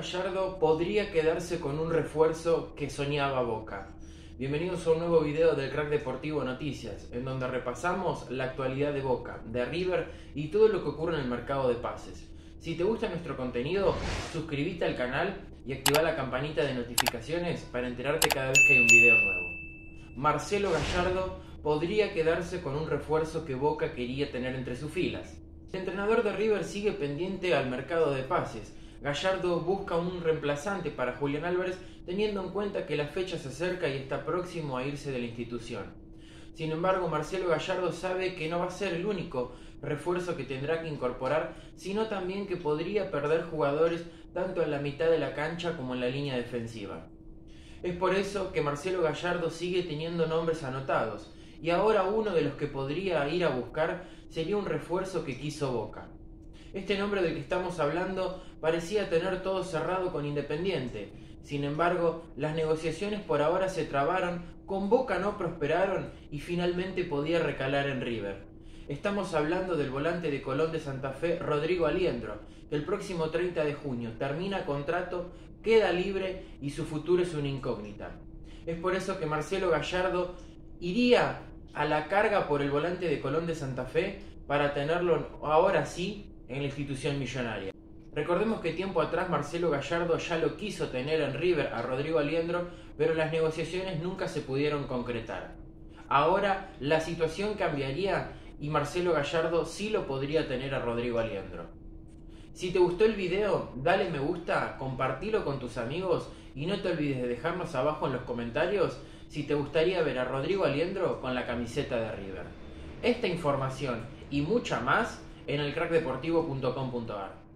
Gallardo podría quedarse con un refuerzo que soñaba Boca. Bienvenidos a un nuevo video del Crack Deportivo Noticias, en donde repasamos la actualidad de Boca, de River y todo lo que ocurre en el mercado de pases. Si te gusta nuestro contenido, suscríbete al canal y activa la campanita de notificaciones para enterarte cada vez que hay un video nuevo. Marcelo Gallardo podría quedarse con un refuerzo que Boca quería tener entre sus filas. El entrenador de River sigue pendiente al mercado de pases. Gallardo busca un reemplazante para Julián Álvarez, teniendo en cuenta que la fecha se acerca y está próximo a irse de la institución. Sin embargo, Marcelo Gallardo sabe que no va a ser el único refuerzo que tendrá que incorporar, sino también que podría perder jugadores tanto en la mitad de la cancha como en la línea defensiva. Es por eso que Marcelo Gallardo sigue teniendo nombres anotados, y ahora uno de los que podría ir a buscar sería un refuerzo que quiso Boca. Este nombre del que estamos hablando parecía tener todo cerrado con Independiente. Sin embargo, las negociaciones por ahora se trabaron, con Boca no prosperaron y finalmente podía recalar en River. Estamos hablando del volante de Colón de Santa Fe, Rodrigo Aliendro, que el próximo 30 de junio termina contrato, queda libre y su futuro es una incógnita. Es por eso que Marcelo Gallardo iría a la carga por el volante de Colón de Santa Fe para tenerlo ahora sí en la institución millonaria. Recordemos que tiempo atrás Marcelo Gallardo ya lo quiso tener en River a Rodrigo Aliendro, pero las negociaciones nunca se pudieron concretar. Ahora la situación cambiaría y Marcelo Gallardo sí lo podría tener a Rodrigo Aliendro. Si te gustó el video, dale me gusta, compartilo con tus amigos y no te olvides de dejarnos abajo en los comentarios si te gustaría ver a Rodrigo Aliendro con la camiseta de River. Esta información y mucha más en elcrackdeportivo.com.ar.